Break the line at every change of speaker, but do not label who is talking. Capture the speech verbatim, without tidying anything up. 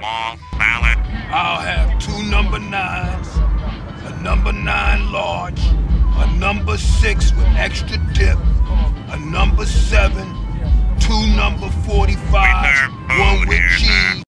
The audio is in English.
small salad.
I'll have two number nines, a number nine large, a number six with extra dip, a number seven, two number forty-fives, one with cheese.